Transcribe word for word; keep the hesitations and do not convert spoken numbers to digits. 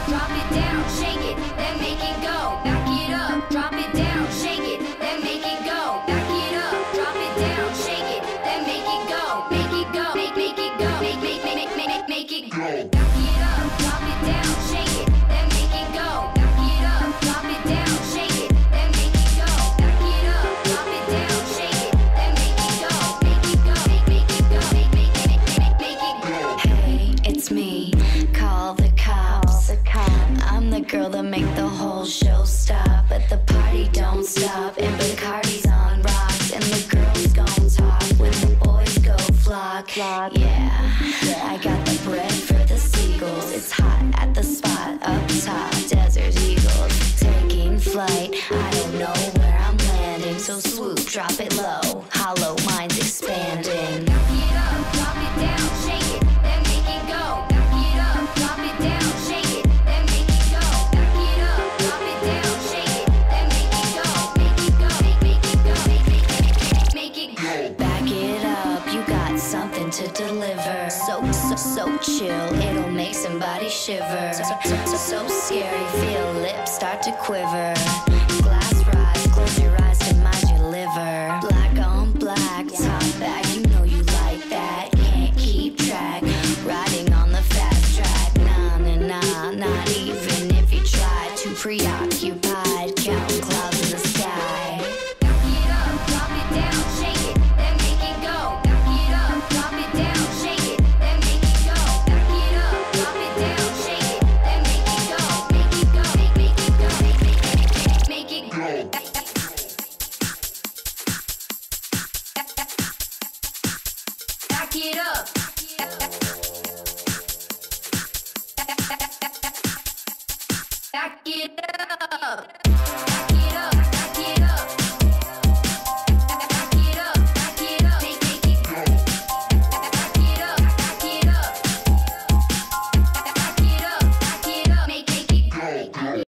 drop it down, shake it, then make it go. Back it up, drop it down, shake it, then make it go. Back it up, drop it down, shake it, then make it go. Make it go, make make it go, make make make make make make make it go. Back it up, drop it down, shake it, then make it go. Back it up, drop it down, shake it, then make it go. Back it up, drop it down, shake it, then make it go. Make it go, make make it go, make make make make make it go. Hey, it's me. Call the cops. I'm the girl that make the whole show stop, but the party don't stop. And Bacardi's on rocks, and the girls gon' talk when the boys go flock. Yeah, I got the bread for the seagulls. It's hot at the spot up top, desert eagles taking flight. I don't know where I'm landing, so swoop, drop it low. Hollow minds expanding. Back it up, drop it down, shake it, then make it go. Back it up, drop it down, shake it, then make it go. Back it up, drop it down, shake it, then make it go. Make it go, make make it go, make make make make it go. Back it up, you got something to deliver. So, so, so chill, it'll make somebody shiver. So, so, so, so scary, feel lips start to quiver. Glass rise, close your eyes to mind your liver. Black on black, top back, you know you like that. Can't keep track, riding on the fast track. Nah, nah, nah, not even if you try. Too preoccupied, counting clouds in the sky. Back it up, drop it down, shake it, then make it go. Back it up, drop it down, shake it, then make it go. Back it up, drop it down, shake it, then make it go. Make it go, make make it go, make make make make it go. Back it up. Back it up.